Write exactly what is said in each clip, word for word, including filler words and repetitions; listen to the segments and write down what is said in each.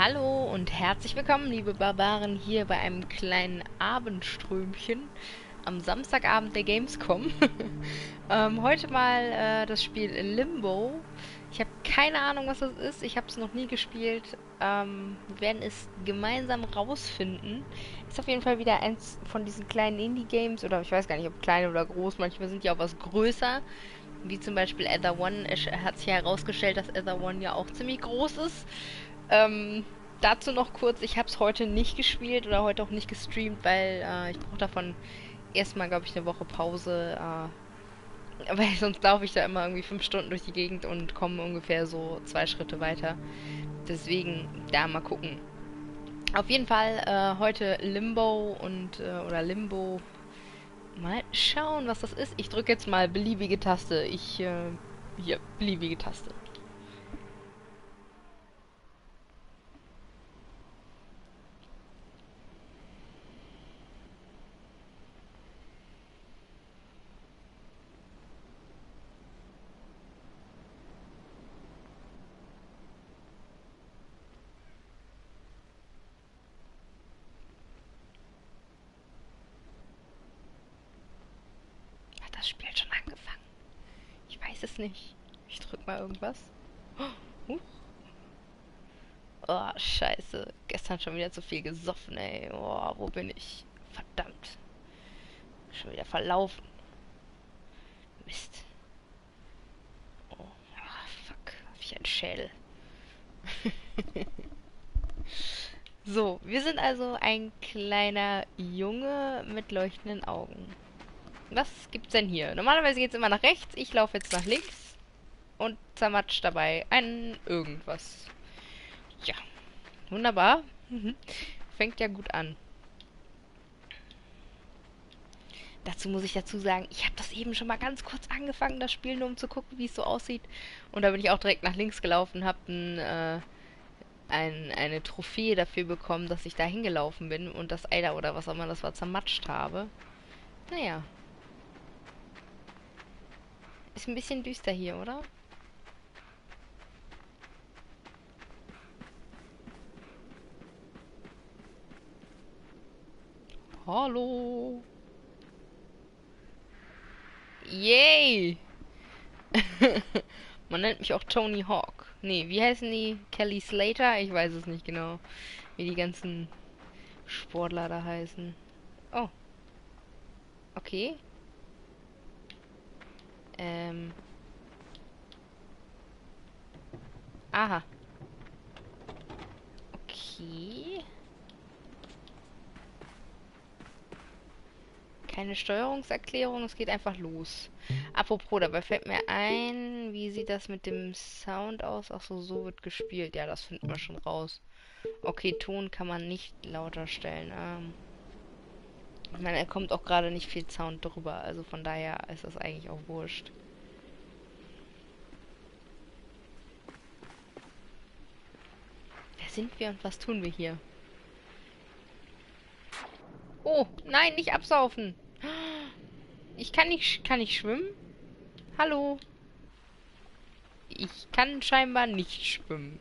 Hallo und herzlich willkommen, liebe Barbaren, hier bei einem kleinen Abendströmchen am Samstagabend der Gamescom. ähm, heute mal äh, das Spiel Limbo. Ich habe keine Ahnung, was das ist. Ich habe es noch nie gespielt. Ähm, wir werden es gemeinsam rausfinden. Ist auf jeden Fall wieder eins von diesen kleinen Indie-Games, oder ich weiß gar nicht, ob klein oder groß. Manchmal sind die auch was größer, wie zum Beispiel Ether One. Es hat sich herausgestellt, dass Ether One ja auch ziemlich groß ist. Ähm, dazu noch kurz, ich habe es heute nicht gespielt oder heute auch nicht gestreamt, weil äh, ich brauche davon erstmal, glaube ich, eine Woche Pause, äh, weil sonst laufe ich da immer irgendwie fünf Stunden durch die Gegend und komme ungefähr so zwei Schritte weiter. Deswegen, da mal gucken. Auf jeden Fall äh, heute Limbo und, äh, oder Limbo. Mal schauen, was das ist. Ich drücke jetzt mal beliebige Taste. Ich, äh, hier, beliebige Taste. Hat das Spiel schon angefangen? Ich weiß es nicht. Ich drück mal irgendwas. Oh, oh, scheiße. Gestern schon wieder zu viel gesoffen, ey. Oh, wo bin ich? Verdammt. Schon wieder verlaufen. Mist. Oh, ah, fuck. Hab ich einen Schädel. So, wir sind also ein kleiner Junge mit leuchtenden Augen. Was gibt's denn hier? Normalerweise geht's immer nach rechts. Ich laufe jetzt nach links und zermatsch dabei ein irgendwas. Ja, wunderbar. Fängt ja gut an. Dazu muss ich dazu sagen, ich habe das eben schon mal ganz kurz angefangen, das Spiel, nur um zu gucken, wie es so aussieht. Und da bin ich auch direkt nach links gelaufen, habe ein, äh, ein, eine Trophäe dafür bekommen, dass ich da hingelaufen bin und das Eider oder was auch immer das war zermatscht habe. Naja, ist ein bisschen düster hier, oder? Hallo. Yay! Man nennt mich auch Tony Hawk. Nee, wie heißen die? Kelly Slater? Ich weiß es nicht genau, wie die ganzen Sportler da heißen. Oh, okay. Ähm, aha. Okay. Keine Steuerungserklärung, es geht einfach los. Apropos, dabei fällt mir ein, wie sieht das mit dem Sound aus? Ach so, so wird gespielt. Ja, das finden wir schon raus. Okay, Ton kann man nicht lauter stellen. Ähm, ich meine, er kommt auch gerade nicht viel Sound drüber, also von daher ist das eigentlich auch wurscht. Wer sind wir und was tun wir hier? Oh, nein, nicht absaufen. Ich kann nicht, kann ich schwimmen? Hallo? Ich kann scheinbar nicht schwimmen.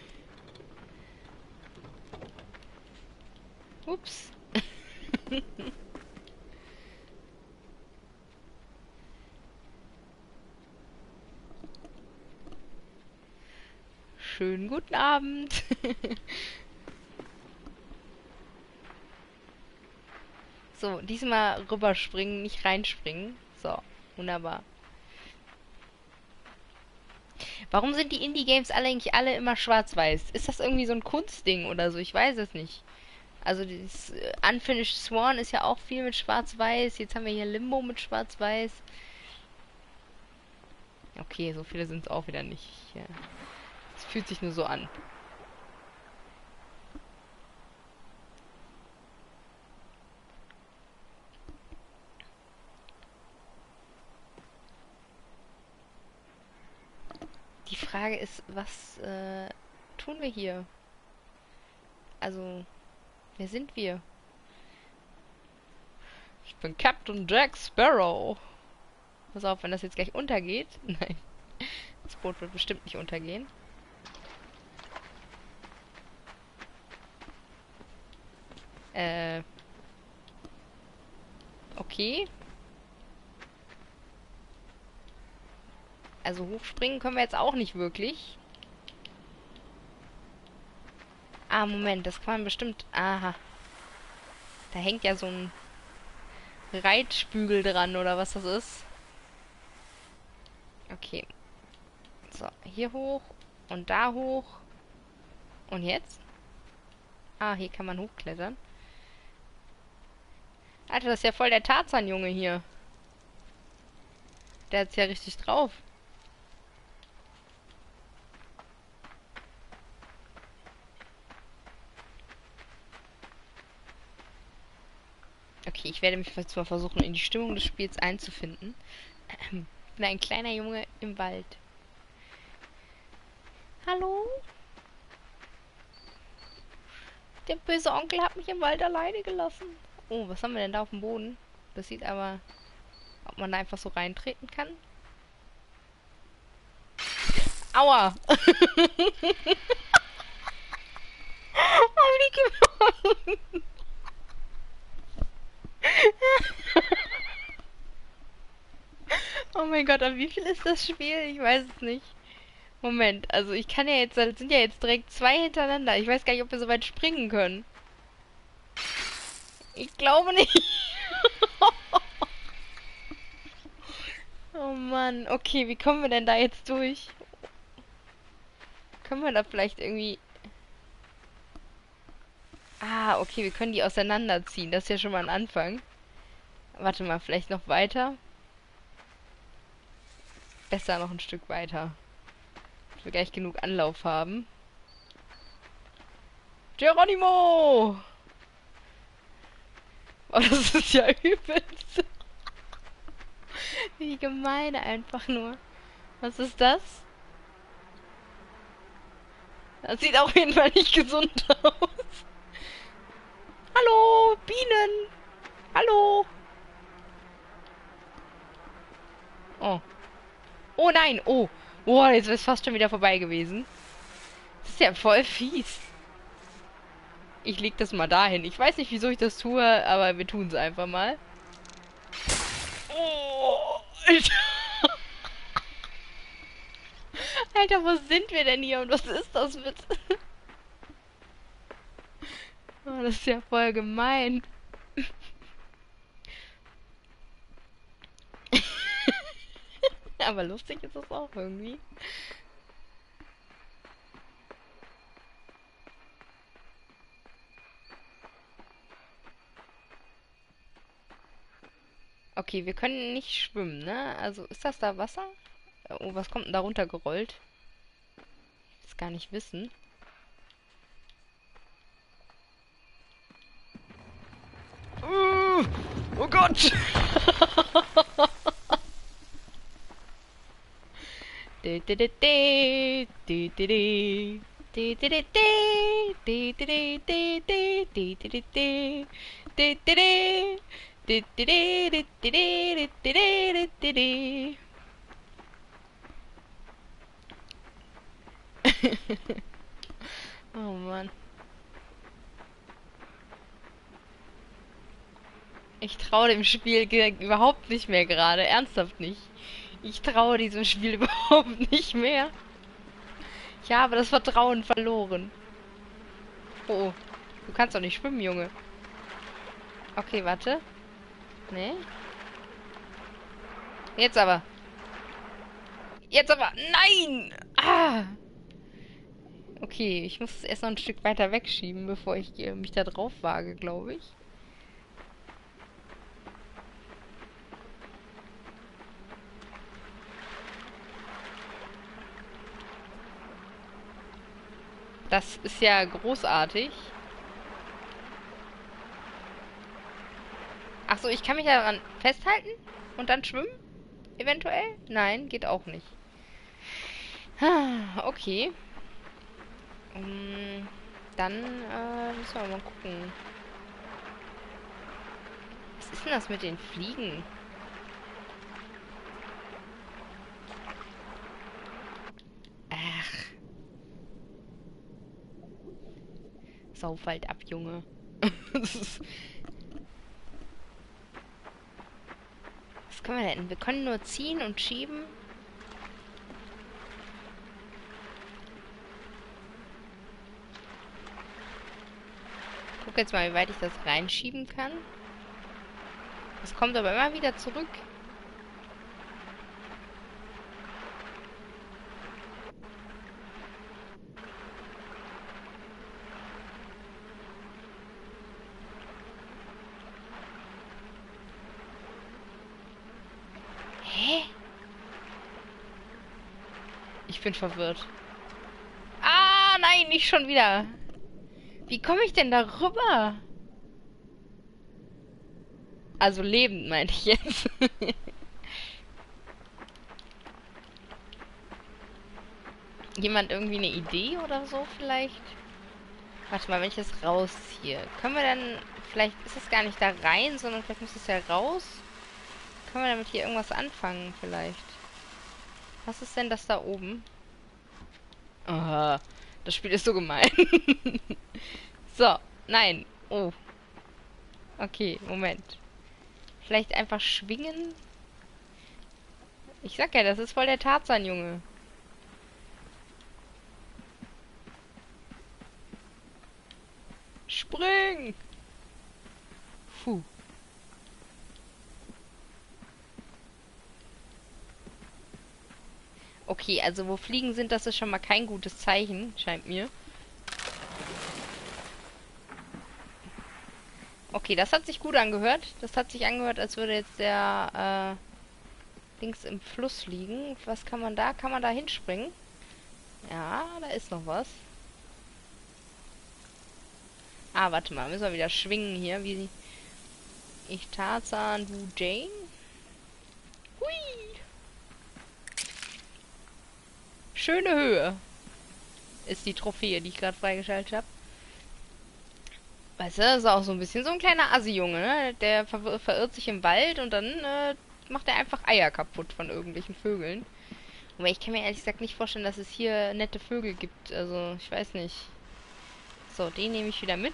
Ups. Schönen guten Abend. So, diesmal rüberspringen, nicht reinspringen. So, wunderbar. Warum sind die Indie-Games alle eigentlich alle immer schwarz-weiß? Ist das irgendwie so ein Kunstding oder so? Ich weiß es nicht. Also dieses äh, Unfinished Swan ist ja auch viel mit schwarz-weiß. Jetzt haben wir hier Limbo mit schwarz-weiß. Okay, so viele sind es auch wieder nicht. Ja. Es fühlt sich nur so an. Die Frage ist, was äh, tun wir hier? Also, wer sind wir? Ich bin Captain Jack Sparrow. Pass auf, wenn das jetzt gleich untergeht. Nein, das Boot wird bestimmt nicht untergehen. Äh, okay. Also hochspringen können wir jetzt auch nicht wirklich. Ah, Moment, das kann man bestimmt... Aha. Da hängt ja so ein Reitspügel dran, oder was das ist. Okay. So, hier hoch und da hoch. Und jetzt? Ah, hier kann man hochklettern. Alter, das ist ja voll der Tarzan-Junge hier. Der hat's ja richtig drauf. Okay, ich werde mich jetzt mal versuchen, in die Stimmung des Spiels einzufinden. Ich bin ein kleiner Junge im Wald. Hallo? Der böse Onkel hat mich im Wald alleine gelassen. Oh, was haben wir denn da auf dem Boden? Das sieht aber... Ob man da einfach so reintreten kann? Aua! Oh, wie gemein. Oh mein Gott, aber wie viel ist das Spiel? Ich weiß es nicht. Moment, also ich kann ja jetzt, das sind ja jetzt direkt zwei hintereinander. Ich weiß gar nicht, ob wir so weit springen können. Ich glaube nicht. Oh Mann, okay, wie kommen wir denn da jetzt durch? Können wir da vielleicht irgendwie... Ah, okay, wir können die auseinanderziehen. Das ist ja schon mal ein Anfang. Warte mal, vielleicht noch weiter? Besser noch ein Stück weiter. Dass wir gleich genug Anlauf haben. Geronimo! Oh, das ist ja übelst. Wie gemein einfach nur. Was ist das? Das sieht auf jeden Fall nicht gesund aus. Hallo, Bienen! Hallo! Oh. Oh nein, oh. Boah, jetzt ist fast schon wieder vorbei gewesen. Das ist ja voll fies. Ich leg das mal dahin. Ich weiß nicht, wieso ich das tue, aber wir tun es einfach mal. Oh, Alter. Alter, wo sind wir denn hier und was ist das mit... Oh, das ist ja voll gemein. Aber lustig ist es auch irgendwie. Okay, wir können nicht schwimmen, ne? Also, ist das da Wasser? Oh, was kommt denn da runtergerollt? Ich will es gar nicht wissen. Uh, oh Gott! Oh Mann. Ich traue dem Spiel ge- überhaupt nicht mehr gerade. Ernsthaft nicht. Ich traue diesem Spiel überhaupt nicht mehr. Ich habe das Vertrauen verloren. Oh, oh. Du kannst doch nicht schwimmen, Junge. Okay, warte. Nee. Jetzt aber. Jetzt aber. Nein! Ah! Okay, ich muss es erst noch ein Stück weiter wegschieben, bevor ich äh, mich da drauf wage, glaube ich. Das ist ja großartig. Ach so, ich kann mich daran festhalten und dann schwimmen? Eventuell? Nein, geht auch nicht. Ah, okay. Um, dann äh, müssen wir mal gucken. Was ist denn das mit den Fliegen? Ach. Sauf halt ab, Junge. Was können wir denn? Wir können nur ziehen und schieben. Guck jetzt mal, wie weit ich das reinschieben kann. Es kommt aber immer wieder zurück. Hä? Ich bin verwirrt. Ah, nein, nicht schon wieder. Wie komme ich denn da rüber? Also lebend, meine ich jetzt. Jemand irgendwie eine Idee oder so vielleicht? Warte mal, wenn ich das rausziehe. Können wir dann... Vielleicht ist es gar nicht da rein, sondern vielleicht muss es ja raus. Können wir damit hier irgendwas anfangen vielleicht? Was ist denn das da oben? Oh, das Spiel ist so gemein. So, nein. Oh. Okay, Moment. Vielleicht einfach schwingen? Ich sag ja, das ist voll der Tarzan, Junge. Spring! Puh. Okay, also wo Fliegen sind, das ist schon mal kein gutes Zeichen, scheint mir. Okay, das hat sich gut angehört. Das hat sich angehört, als würde jetzt der äh, links im Fluss liegen. Was kann man da? Kann man da hinspringen? Ja, da ist noch was. Ah, warte mal, müssen wir wieder schwingen hier, wie ich Tarzan, du Jane. Hui! Schöne Höhe ist die Trophäe, die ich gerade freigeschaltet habe. Weißt du, das ist auch so ein bisschen so ein kleiner Assi-Junge, ne? Der ver verirrt sich im Wald und dann äh, macht er einfach Eier kaputt von irgendwelchen Vögeln. Aber ich kann mir ehrlich gesagt nicht vorstellen, dass es hier nette Vögel gibt. Also, ich weiß nicht. So, den nehme ich wieder mit.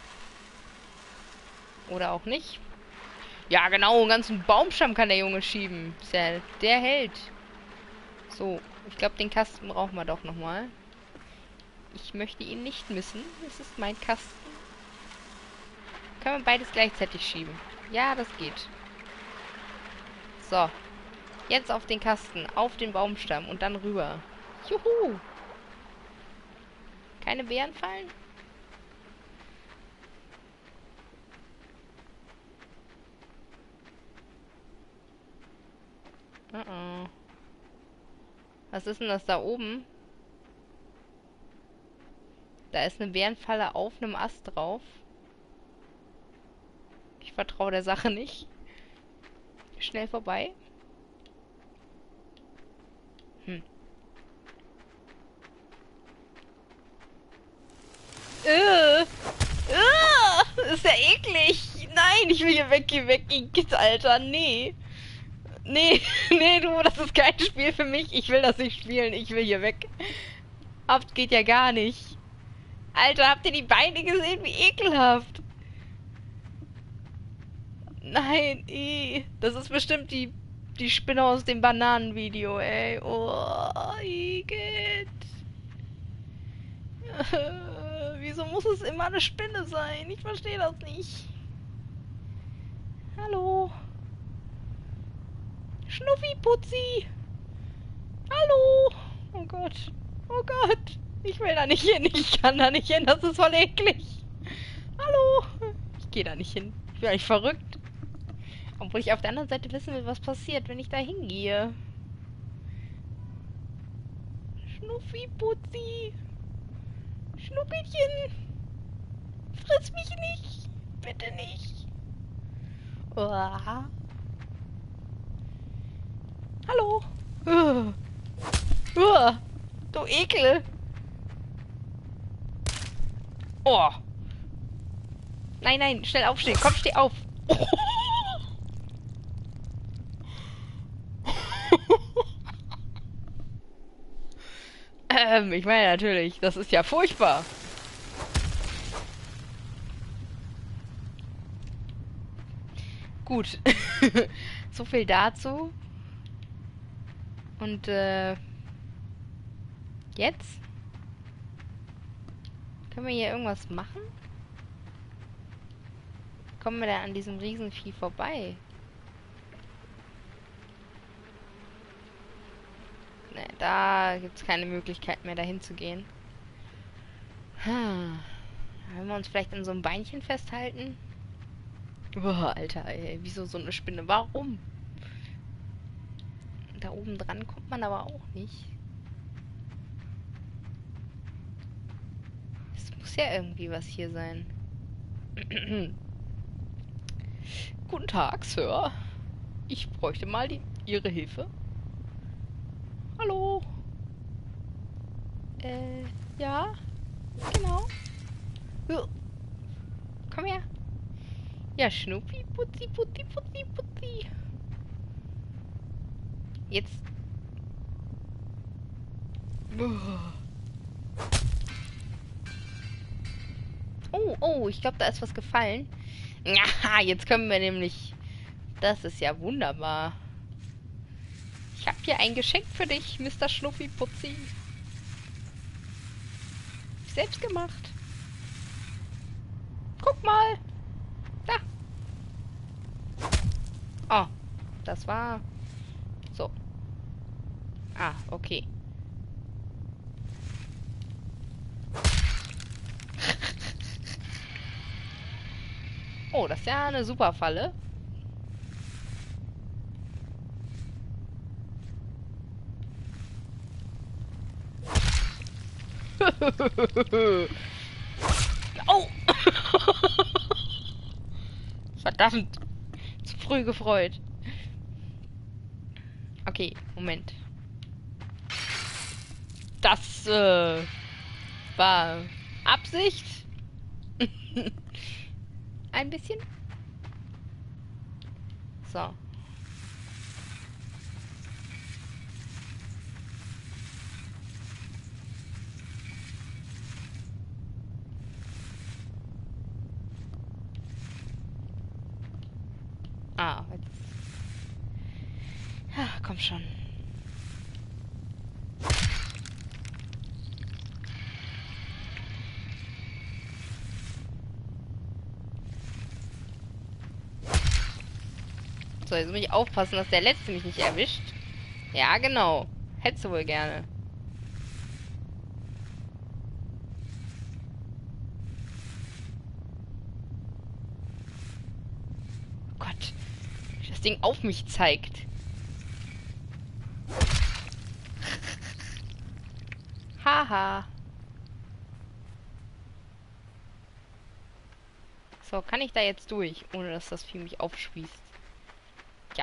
Oder auch nicht. Ja, genau, einen ganzen Baumstamm kann der Junge schieben. Ist ja der Held. So, ich glaube, den Kasten brauchen wir doch nochmal. Ich möchte ihn nicht missen. Es ist mein Kasten. Können wir beides gleichzeitig schieben? Ja, das geht. So. Jetzt auf den Kasten, auf den Baumstamm und dann rüber. Juhu! Keine Beeren fallen? Uh -uh. Was ist denn das da oben? Da ist eine Bärenfalle auf einem Ast drauf. Ich vertraue der Sache nicht. Schnell vorbei. Hm. Äh, äh, ist ja eklig. Nein, ich will hier weg, geh weg, Igitt, Alter. Nee. Nee, nee, du, das ist kein Spiel für mich. Ich will das nicht spielen. Ich will hier weg. Habt geht ja gar nicht. Alter, habt ihr die Beine gesehen? Wie ekelhaft. Nein, eh. Das ist bestimmt die, die Spinne aus dem Bananenvideo, ey. Oh, Igitt. Wieso muss es immer eine Spinne sein? Ich verstehe das nicht. Hallo. Schnuffi-Putzi. Hallo. Oh Gott. Oh Gott. Ich will da nicht hin. Ich kann da nicht hin. Das ist voll eklig. Hallo. Ich gehe da nicht hin. Ich bin eigentlich verrückt. Obwohl ich auf der anderen Seite wissen will, was passiert, wenn ich da hingehe. Schnuffi-Putzi. Schnuppelchen. Friss mich nicht. Bitte nicht. Uah. Hallo. Uh. Uh. Du Ekel. Oh. Nein, nein, schnell aufstehen. Komm, steh auf. Oh. ähm, ich meine natürlich, das ist ja furchtbar. Gut. So viel dazu. Und, äh... jetzt? Können wir hier irgendwas machen? Kommen wir da an diesem Riesenvieh vorbei? Ne, da gibt's keine Möglichkeit mehr, dahin zu gehen. Hm. Wollen wir uns vielleicht an so einem Beinchen festhalten? Boah, Alter, ey, wieso so eine Spinne? Warum? Da oben dran kommt man aber auch nicht. Es muss ja irgendwie was hier sein. Guten Tag, Sir. Ich bräuchte mal die, Ihre Hilfe. Hallo? Äh, ja? Genau. Uh, Komm her. Ja, Schnuppi, Putzi, Putzi, Putzi, Putzi. Jetzt. Uah. Oh, oh, ich glaube, da ist was gefallen. Ja, jetzt können wir nämlich... Das ist ja wunderbar. Ich habe hier ein Geschenk für dich, Mister Schnuffi Putzi. Selbst gemacht. Guck mal. Da. Oh, das war... So. Ah, okay. Oh, das ist ja eine super Falle. Oh! Verdammt. Zu früh gefreut. Okay, Moment. Das äh, war Absicht. Ein bisschen. So. Ah, jetzt. Ja, komm schon. So, jetzt muss ich aufpassen, dass der Letzte mich nicht erwischt. Ja, genau. Hättest du wohl gerne. Oh Gott. Wie das Ding auf mich zeigt. Haha. So, kann ich da jetzt durch, ohne dass das Vieh mich aufspießt? Ja.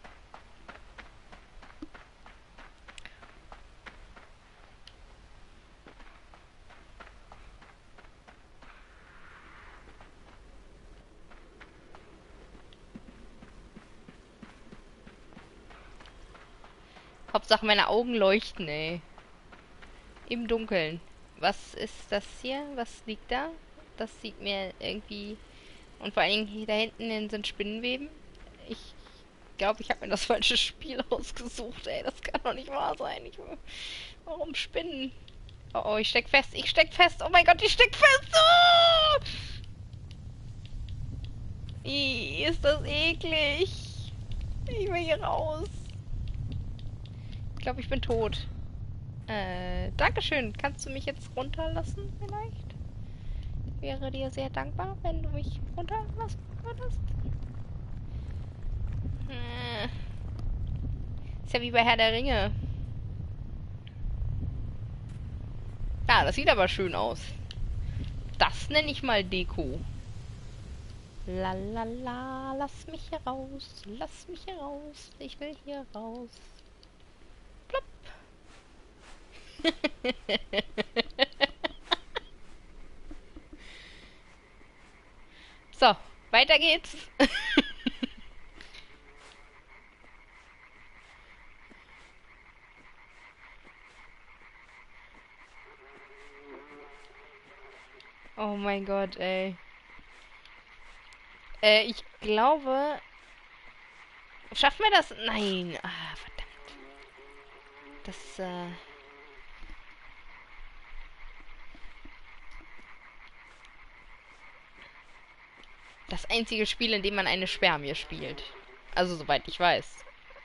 Hauptsache meine Augen leuchten, ey. Im Dunkeln. Was ist das hier? Was liegt da? Das sieht mir irgendwie... Und vor allen Dingen hier da hinten sind Spinnenweben. Ich glaube, ich habe mir das falsche Spiel ausgesucht, ey. Das kann doch nicht wahr sein. Ich, warum Spinnen? Oh, oh, ich steck fest. Ich steck fest. Oh mein Gott, ich steck fest. Oh! Ih, ist das eklig. Ich will hier raus. Ich glaube, ich bin tot. Äh, Dankeschön. Kannst du mich jetzt runterlassen vielleicht? Wäre dir sehr dankbar, wenn du mich runterlassen würdest. Äh, ist ja wie bei Herr der Ringe. Ah, das sieht aber schön aus. Das nenne ich mal Deko. La la la, lass mich hier raus. Lass mich hier raus. Ich will hier raus. Plopp. So, weiter geht's. Oh mein Gott, ey. Äh, ich glaube, Schaffen wir das? Nein. Ah, verdammt. Das, äh... Das einzige Spiel, in dem man eine Spermie spielt. Also, soweit ich weiß.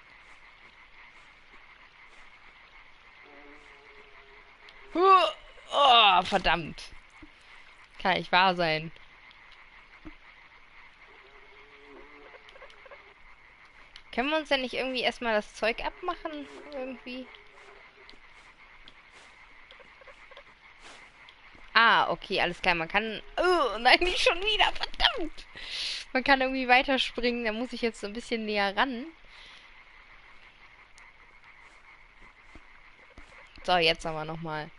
Huh! Oh, verdammt. Kann nicht wahr sein. Können wir uns denn nicht irgendwie erstmal das Zeug abmachen? Irgendwie? Ah, okay, alles klar. Man kann... Oh, nein, nicht schon wieder. Verdammt. Man kann irgendwie weiterspringen. Da muss ich jetzt so ein bisschen näher ran. So, jetzt aber nochmal.